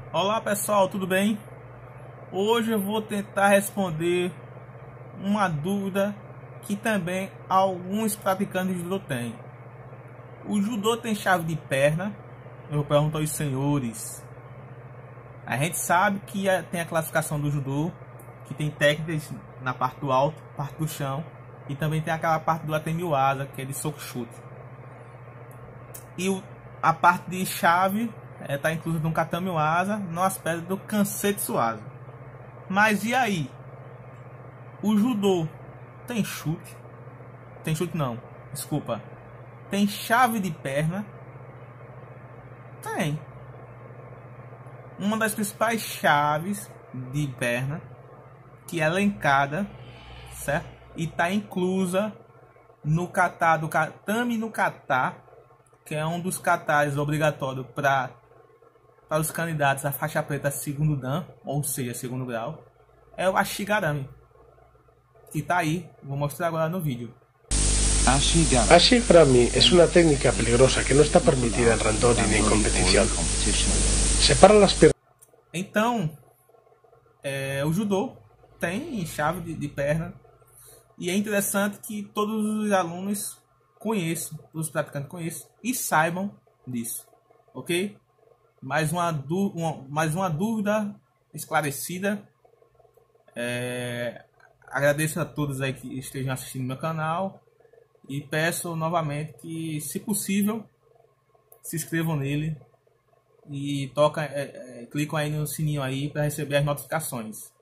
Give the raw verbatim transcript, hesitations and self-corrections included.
Olá pessoal, tudo bem? Hoje eu vou tentar responder uma dúvida que também alguns praticantes de judô têm. O judô tem chave de perna? Eu pergunto aos senhores. A gente sabe que tem a classificação do judô, que tem técnicas na parte do alto, parte do chão, e também tem aquela parte do atemiuasa, que é de soco-chute. E a parte de chave está é, inclusa no katami-waza, no aspecto do kansetsu-waza. Mas e aí? O judô tem chute? Tem chute não, desculpa. Tem chave de perna? Tem. Uma das principais chaves de perna, que é elencada, certo? E está inclusa no kata do katami no kata, que é um dos katas obrigatórios para para os candidatos à faixa preta segundo dan, ou seja, segundo grau, é o Ashigarami, que está aí, vou mostrar agora no vídeo. Ashigarami. Ashigarami es una técnica peligrosa que no está permitida en randori ni en competición. Separa las piernas. Então, é, o judô tem chave de, de perna, e é interessante que todos os alunos conheçam, os praticantes conheçam e saibam disso, ok? Mais uma, uma, mais uma dúvida esclarecida. É, agradeço a todos aí que estejam assistindo meu canal e peço novamente que, se possível, se inscrevam nele e toca, é, é, clicam aí no sininho aí para receber as notificações.